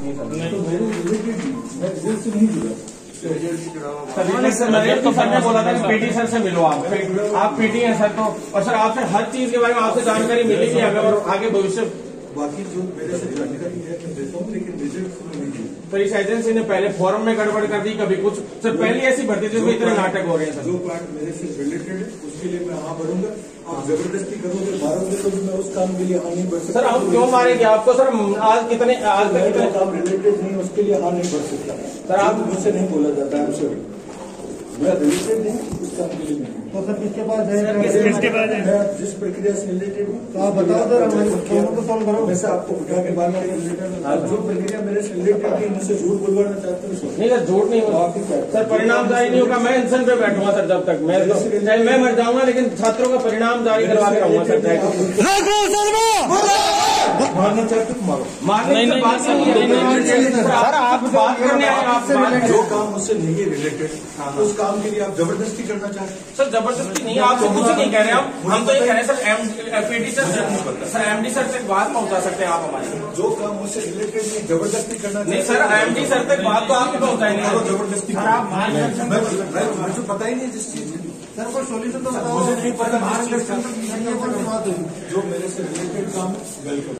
तो मेरे रिलेटेड मैं रिजल्ट से नहीं जुड़ा। सर ने बोला था कि पीटी सर से मिलो, आप पीटी हैं सर, तो और सर आपसे हर चीज के बारे में आपसे जानकारी मिलेगी अगर और आगे भविष्य। बाकी जो मेरे से जानकारी है मैं देता हूँ, लेकिन रिजल्ट नहीं दिया। तो इस एजेंसी ने पहले फॉर्म में गड़बड़ कर दी, कभी कुछ। सर पहले ऐसी भर्ती थी, इतने नाटक हो रहे हैं सर। जो पार्ट मेरे से रिलेटेड है उसके लिए मैं हाँ बढ़ूंगा। आप जबरदस्ती करोगे, मारोगे तो मैं उस काम के लिए हाँ नहीं बढ़ सकता। सर हम क्यों मारेंगे आपको सर? आज तक कितने काम रिलेटेड नहीं उसके लिए हाँ नहीं बढ़ सकता। सर आप मुझसे नहीं बोला जाता है, सॉरी मैं रिलेटेड नहीं उस काम के लिए नहीं। तो सर किसके पास है? किसके पास है? मैं जिस प्रक्रिया से रिलेटेड हूँ तो आप बताओ सर, हमारी प्रॉब्लम को सॉल्व करो। वैसे आपको उठा के बात जो प्रक्रिया मेरे से रिलेटेड थी मुझसे झूठ बोलवाना चाहते हो? नहीं सर, झूठ नहीं होगा सर, परिणाम जारी नहीं होगा। मैं इंसान पे बैठूंगा सर जब तक चाहे मैं मर जाऊंगा, लेकिन छात्रों का परिणाम जारी करवा के रहूंगा सर। मारना चाहते हो मारो, मारने की बात नहीं है सर। आप बात करने आए, आपसे जो काम मुझसे नहीं है रिलेटेड उस काम के लिए आप जबरदस्ती करना चाहते हैं? सर जबरदस्ती नहीं, आपसे कुछ नहीं कह रहे हम तो ये कह रहे हैं sir PT sir MD sir तक बात पहुंचा सकते हैं आप हमारी। जो काम मुझसे रिलेटेड नहीं जबरदस्ती करना नहीं सर, एमडी सर तक बात तो आप पहुंचाएंगे जबरदस्ती। मुझे पता ही नहीं जिस चीज सर कोई सोल्यूशन तो मुझे नहीं पता जो मेरे से रिलेटेड काम वेलकम।